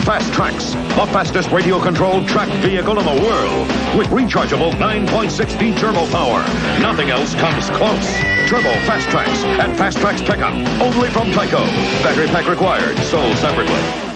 Fast Traxx, the fastest radio-controlled track vehicle in the world, with rechargeable 9.6-speed turbo power. Nothing else comes close. Turbo Fast Traxx and Fast Traxx pickup, only from Tyco. Battery pack required, sold separately.